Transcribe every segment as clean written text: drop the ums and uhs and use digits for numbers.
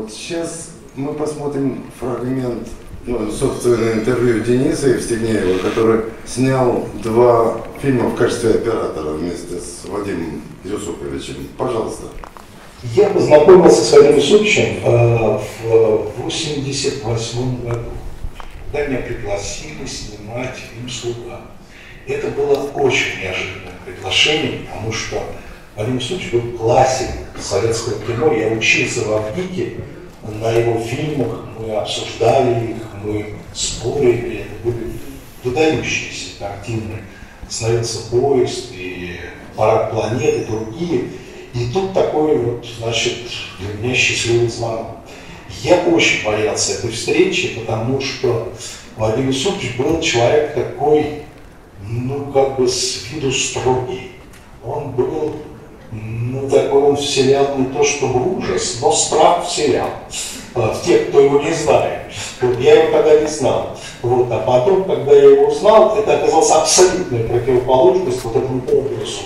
Вот сейчас мы посмотрим фрагмент, собственно, интервью Дениса Евстигнеева, который снял 2 фильма в качестве оператора вместе с Вадимом Юсуповичем. Пожалуйста. Я познакомился с Вадимом Юсуповичем в 1988 году, когда меня пригласили снимать фильм «Слуга». Это было очень неожиданное приглашение, потому что Вадим Юсупович был классик советского кино. Я учился в Авгике на его фильмах, мы обсуждали их, мы спорили. Это были выдающиеся картины. «Остановился поезд» и «Парад планет» и другие. И тут такой вот, значит, для меня счастливый звонок. Я очень боялся этой встречи, потому что Вадим Юсупович был человек такой, как бы с виду строгий. Он был, такой, он вселял не то чтобы ужас, но страх вселял в тех, кто его не знает. Вот, я его тогда не знал. Вот, а потом, когда я его узнал, это оказалось абсолютная противоположность вот этому образу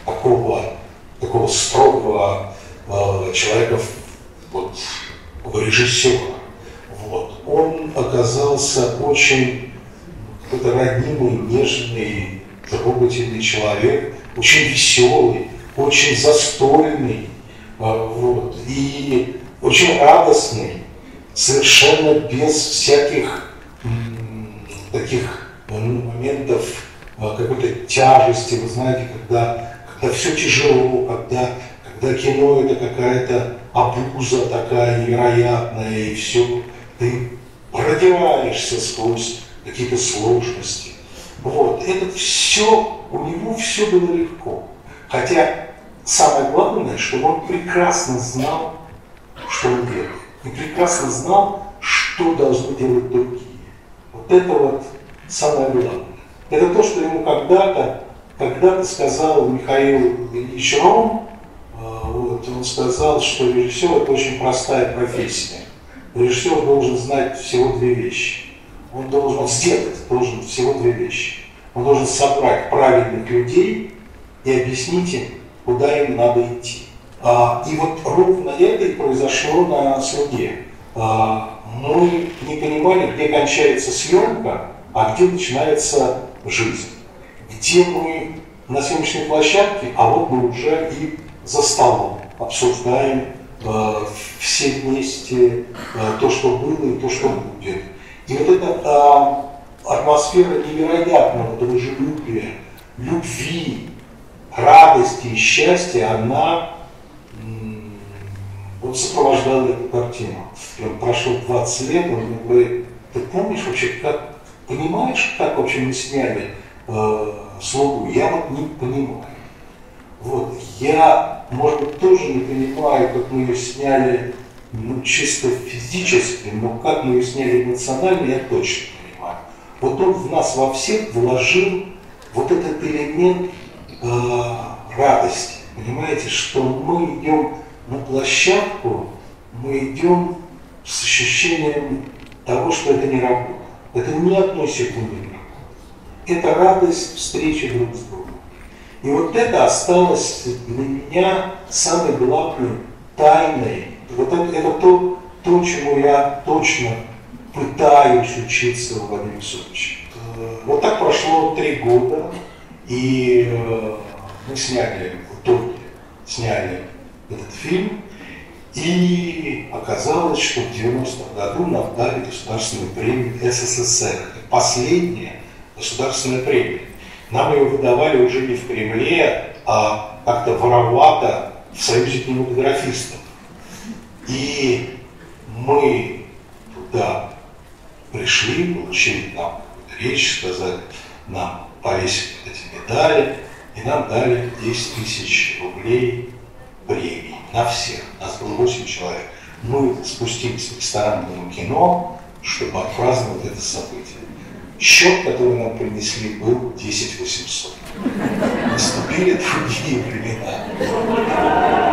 такого строгого человека, вот, режиссера. Вот. Он оказался очень какой-то роднимый, нежный, трогательный человек, очень веселый, очень застольный, вот, и очень радостный, совершенно без всяких таких моментов какой-то тяжести. Вы знаете, когда все тяжело, когда кино это какая-то обуза такая невероятная, и все, ты продираешься сквозь какие-то сложности. Вот, это все, у него все было легко. Хотя самое главное, что он прекрасно знал, что он делает. И прекрасно знал, что должны делать другие. Вот это вот самое главное. Это то, что ему когда-то сказал Михаил Ильич Ром. Вот, он сказал, что режиссер – это очень простая профессия. Режиссер должен знать всего 2 вещи. Он должен всего 2 вещи. Он должен собрать правильных людей и объяснить им, куда им надо идти. И вот ровно это и произошло на «Слуге». Мы не понимали, где кончается съемка, а где начинается жизнь. Где мы на съемочной площадке, а вот мы уже и за столом обсуждаем все вместе то, что было и то, что будет. И вот эта атмосфера невероятного дружелюбия, любви, радости и счастья, она вот сопровождала эту картину. Прошло 20 лет, он мне говорит: ты помнишь вообще, понимаешь, как вообще мы сняли «Слугу»? Я вот не понимаю. Вот, я, может быть, тоже не понимаю, как мы ее сняли, чисто физически, но как мы ее сняли эмоционально, я точно понимаю. Вот он в нас во всех вложил вот этот элемент радости. Понимаете, что мы идем на площадку, мы идем с ощущением того, что это не работа. Это ни одной секунды не работа. Это радость встречи друг с другом. И вот это осталось для меня самой главной тайной. Вот это то, чему я точно пытаюсь учиться у Вадима Юсуповича. Вот так прошло 3 года, и мы в итоге этот фильм, и оказалось, что в 90-м году нам дали государственную премию СССР. Это последняя государственная премия. Нам ее выдавали уже не в Кремле, а как-то воровато в Союзе кинематографистов. И мы туда пришли, получили нам речь, сказали, нам повесили эти медали, и нам дали 10 тысяч рублей премии на всех. Нас было 8 человек. Мы спустились в ресторанное кино, чтобы отпраздновать это событие. Счет, который нам принесли, был 10 800. Наступили другие времена.